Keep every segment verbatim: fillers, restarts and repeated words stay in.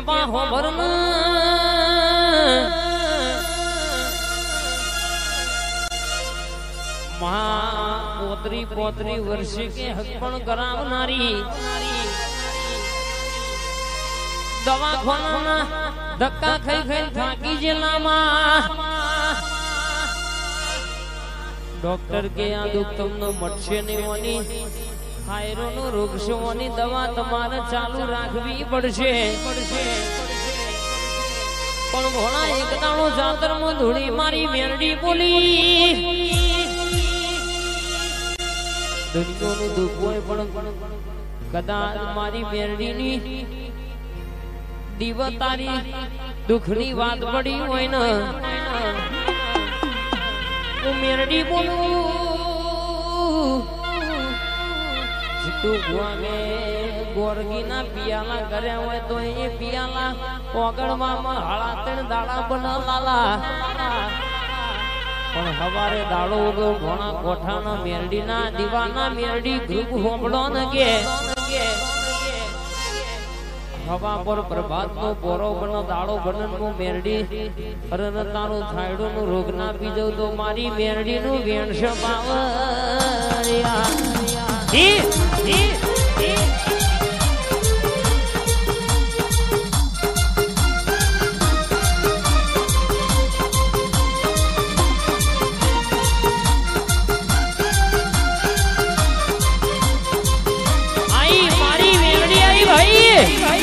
બાપા હોબર મહા પોતરી પોતરી વર્ષે કે હકપણ કરાવનારી દવાખાનાના ધક્કા ખાઈ ખાઈ થાકી જિલ્લામાં ડોક્ટર કે આ દુઃખ તમને મટશે નહીં ઓની થાયરો નો રોગ છે ઓની દવા તમારે ચાલુ રાખવી પડશે પણ ભોળા એક દાણો જાતર માં ધૂળી મારી મેરડી બોલી દુનિયાનું દુઃખ હોય પણ કદાચ મારી મેરડીની દીવા તારી દુઃખની વાત પડી હોય ને હું મેરડી બોલું જીતું ગુઆને ગોરગીના પિયાલા કર્યા હોય તો એ પિયાલા ઓગળવામાં હાળા ત્રણ દાડા બના લાલા પણ હવારે દાડો ઉગો ઘોણા કોઠાના મેરડીના દીવાના મેરડી ગ્રુપ હોંભળો ન કે હવા પર પ્રભાત નો બોરો બનો દાડો બનન નો મેરડી અરન તારો થાયડો નો રોગ ના પી જવ તો મારી મેરડી નું વેણ છે પાવરિયા હી હી હી આઈ મારી મેરડી આઈ ભાઈ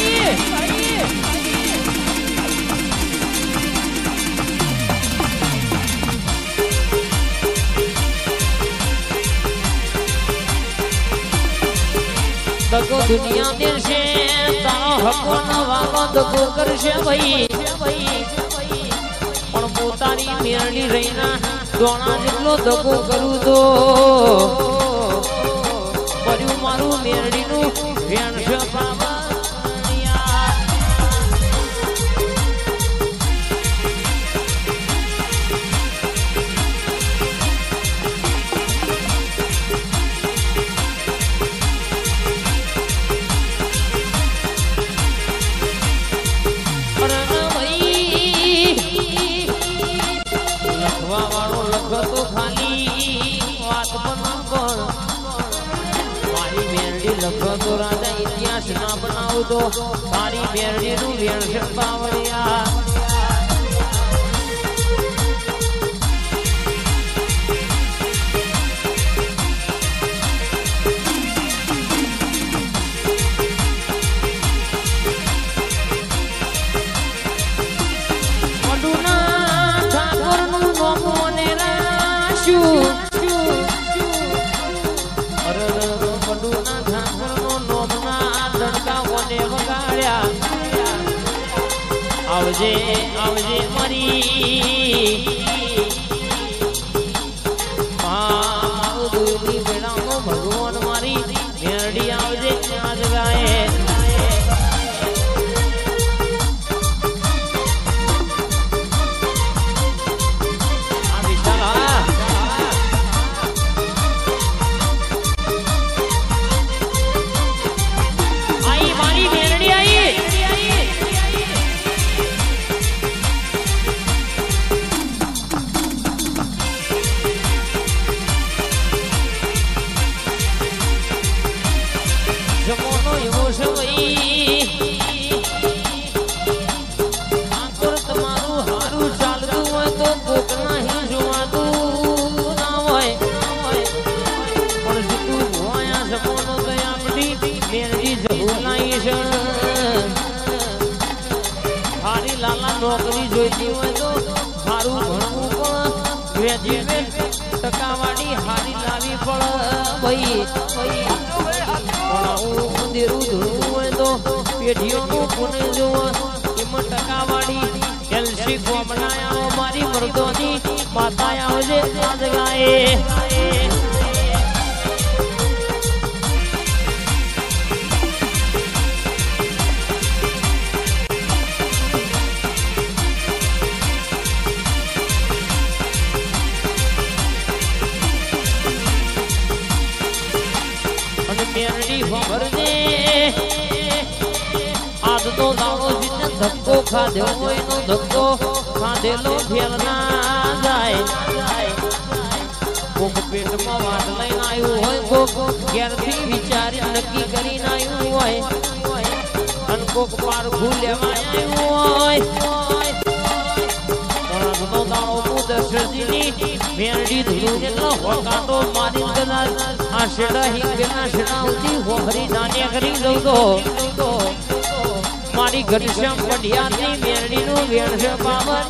દગો દુનિયા દેશે તારો હકો ના વાલો દગો કરશે ભાઈ પણ પોતાની મેરડી રહીના દોણા જેટલો દગો કરું તો કર્યું મારું મેરડીનું વેણ છે લખતો રાજા ઇતિહાસ ના બનાવતો તારી મેરડી નું વેણ છે પાવરિયા વડુના ઠાકોર નું નોમો ને રાશું આવજે આવજે મારી મારું દુઃખની વેળામાં ભગવાન મારી મેરડી આવજે ત્યાં જ ગાય આ વિશાલા આઈ મારી મેરડી આઈ જમોનો એવો છે ભાઈ આંકર તમારું હારું ચાલતું હોય તો કોક નહીં જોવાતું ના હોય પણ જીતું ભોયા જમોનો તો આપણી મેરડી જવું નહીં છે હારી લાલા નોકરી જોઈતી હોય તો હારું ભણવું પણ ગ્રેજ્યુએટ ટકાવાળી હારી લાવી પડે ભાઈ મંદિરું ધૂળવું હોય તો પેઢીઓનું પુણે જોવા એમાં ટકાવાળી કેલ્સી ગોમનાયા મારી મર્દોની માતા આવજે આજ ગાય મેરડી હોભરજે આજ આજનો દાડો જીને ધક્કો ખાધ્યો હોય નો ધક્કો ખાધેલો ફેલ ના જાય કોક પેટમાં વાટ લઈને આવ્યું હોય કોક ઘેરથી વિચારી નક્કી કરીને આવ્યું હોય અને કોક પારખું લેવા આવ્યું હોય આજનો દાડો હું દશરથજીની મેરડી ધૂળું એટલો હોકાટો મારી ગનાર આ શેડા હિંગના શેડાઓથી હોહરી નાન્યા કરી દઉં તો મારી ઘનશ્યામ પઢિયારની મેરડીનું વેણ છે બાબર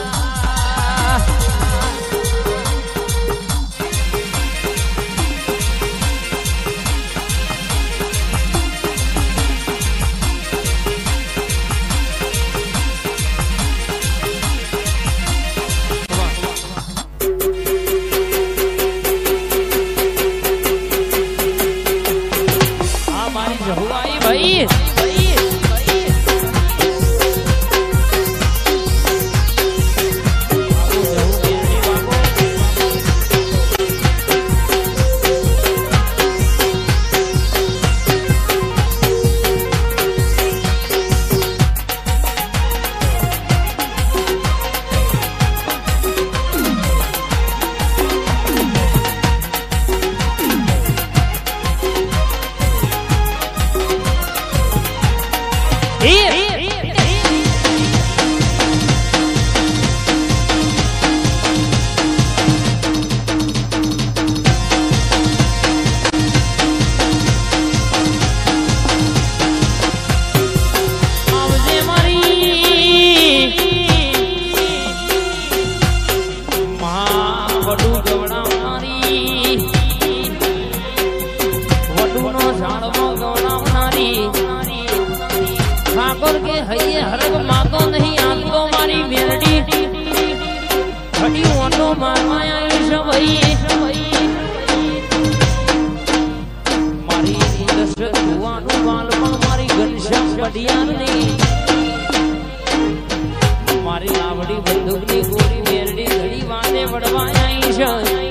મારી આવડી બંદૂકની ગોળી મેરડી ઘડી વાને વડવાય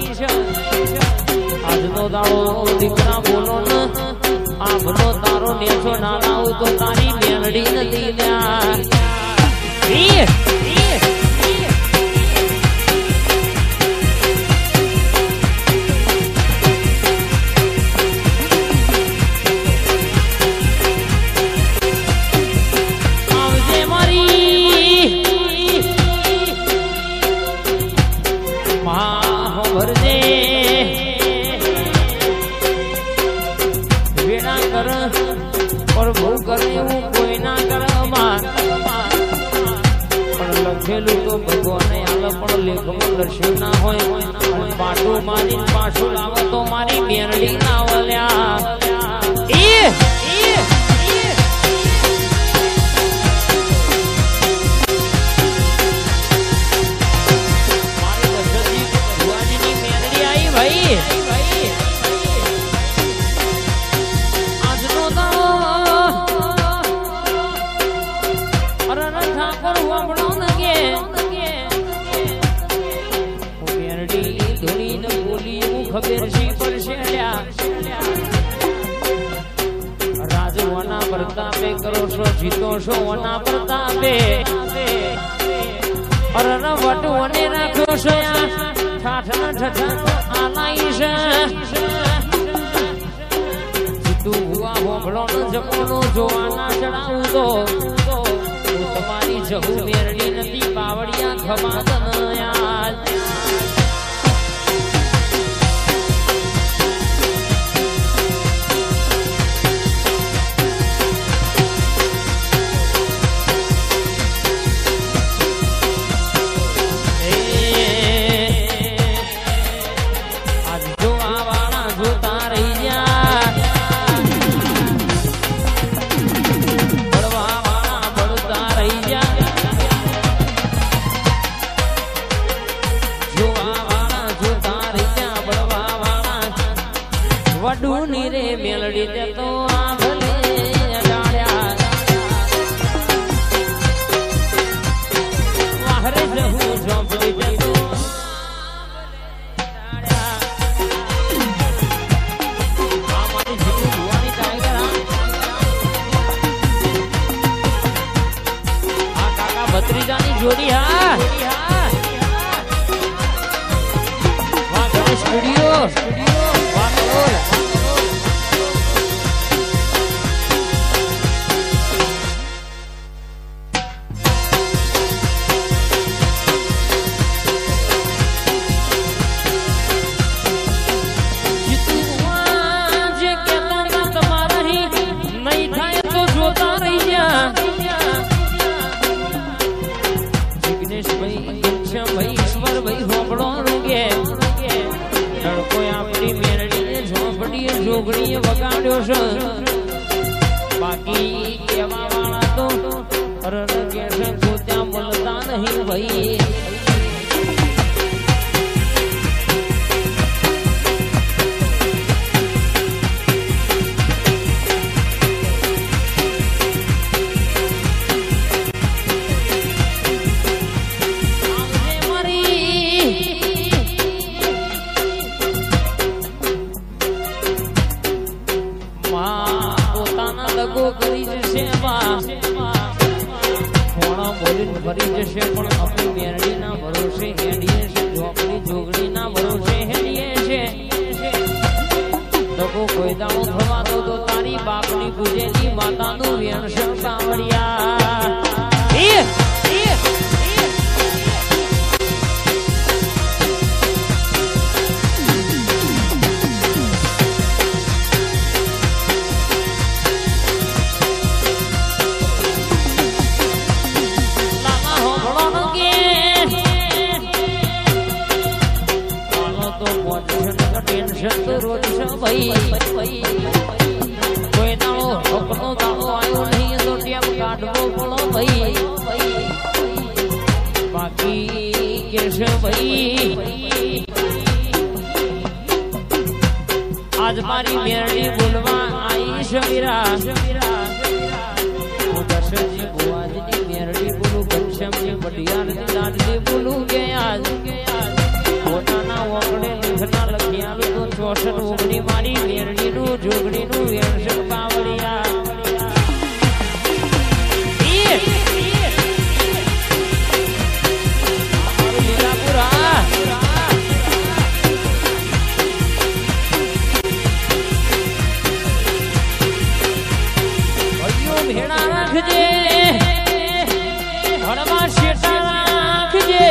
આજનો દાડો દીકરા બોલો ને આભનો તારો નેછો નાના હું તો તારી મેરડી નથી લ્યા લખેલું તો ભગવાને આલે પણ લેખમાં લખ્યું ના હોય પાટું મારી પાછું લાવો તો મારી મેરડી ના વલ્યા મારી દશરથજી ભુવાજીની મેરડી આવી ભાઈ આજનો દાડો અરે ઠાકોર વાપડો ખબર સી પડશે રાજવાના પ્રતાપે કરો છો જીતો છો વના પ્રતાપે અરન વટવને રાખ્યો છે ઠાઠના ઠઠા આલાઈ છે જીતું હુઆ હોબળો ન જમોનો જોવાના ચડાવું તો તમારી જહુ મેરડી નથી પાવડિયા ખમાદન યાદ વડુની રે મેલડી તે તો આભલે અડાડ્યા વાહરે જહુ ઝોંપડી તે તો આભલે અડાડ્યા આ મારી જીતુ ભુવાની ટાઈગર સ્ટુડિયો સ્ટુડિયો વાકરોલ જોગણીએ વગાડ્યો છે બાકી કેવા વાળા તો અરર કે છે તો ત્યાં મળતા નહીં ભાઈ કરી જશે ફરી જશે પણ આપણી મેરડી ના ભરોસે હેડીએ છે આપણી જોગણી ના ભરોસે હેડીએ છે દગો કોઈ દાણો થવા દો તો તારી બાપની પૂજેલી માતાનું વેણસણ કાવડિયા કોઈ દાણો હકનો દાણો આવ્યો નહીં તો ટેમ કાઢવો પડો ભાઈ બાકી કેશે ભાઈ આજ મારી મેરડી બોલવા આવી શમીરા હું દશરથજી બુવાજીની મેરડી બોલું ઘનશ્યામજી બઢિયારની દાદલી બોલું કે આજ પોતાના ઓગણે લેખના લખિયાલું તો ચોસઠ ઓગણી મારી મેરડીનું જોગણીનું વેણસણ કાવડિયા ભેડા રાખજે હળવા શેટા રાખજે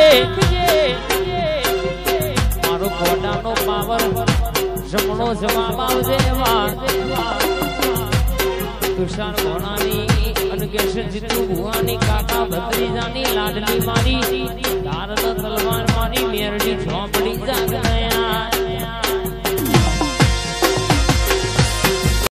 મારો કોડાનો પાવર જમણો જવાબ આવજે તુષાર ભોણાની અને કેશે જીતુ ભુવાની કાકા ભત્રીજાની લાડલી મારી તારદ તલવાર મારી મેરડી ઝોંપડી